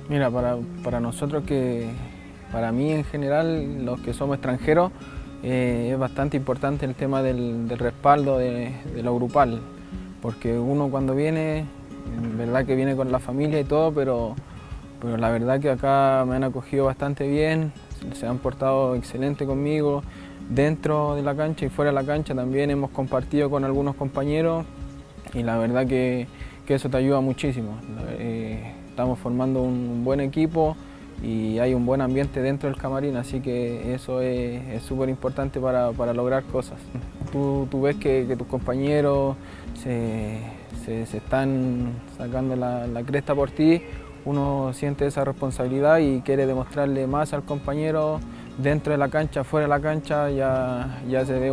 Mira, para nosotros para mí en general, los que somos extranjeros, es bastante importante el tema del respaldo de lo grupal, porque uno cuando viene, en verdad que viene con la familia y todo, pero la verdad que acá me han acogido bastante bien, se han portado excelente conmigo, dentro de la cancha y fuera de la cancha también hemos compartido con algunos compañeros y la verdad que eso te ayuda muchísimo. Estamos formando un buen equipo y hay un buen ambiente dentro del camarín, así que eso es súper importante para lograr cosas. Tú ves que tus compañeros se están sacando la cresta por ti, uno siente esa responsabilidad y quiere demostrarle más al compañero dentro de la cancha, fuera de la cancha, ya se ve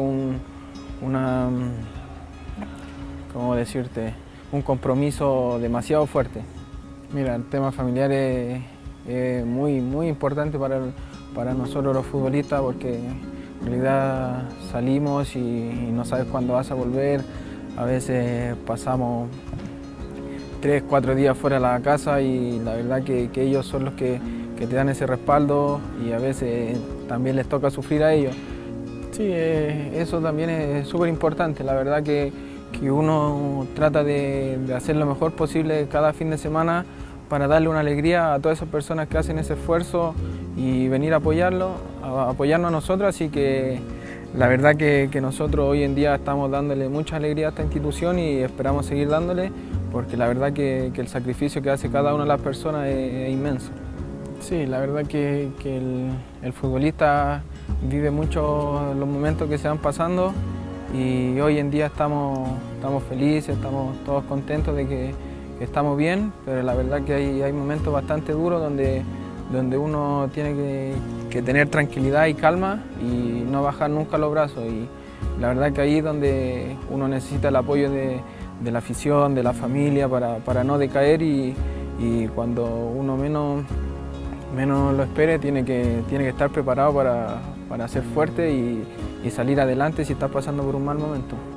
¿cómo decirte? Un compromiso demasiado fuerte. Mira, el tema familiar es muy importante para nosotros los futbolistas porque en realidad salimos y no sabes cuándo vas a volver. A veces pasamos 3, 4 días fuera de la casa y la verdad que ellos son los que te dan ese respaldo y a veces también les toca sufrir a ellos. Sí, eso también es súper importante, la verdad que uno trata de hacer lo mejor posible cada fin de semana para darle una alegría a todas esas personas que hacen ese esfuerzo y venir a apoyarnos a nosotros, así que la verdad que nosotros hoy en día estamos dándole mucha alegría a esta institución y esperamos seguir dándole porque la verdad que el sacrificio que hace cada una de las personas es inmenso. Sí, la verdad que el futbolista vive mucho los momentos que se van pasando y hoy en día estamos felices, estamos todos contentos de que estamos bien, pero la verdad que hay momentos bastante duros donde uno tiene que tener tranquilidad y calma y no bajar nunca los brazos y la verdad que ahí es donde uno necesita el apoyo de la afición, de la familia para no decaer y cuando uno menos lo espere tiene que estar preparado para ser fuerte y salir adelante si está pasando por un mal momento.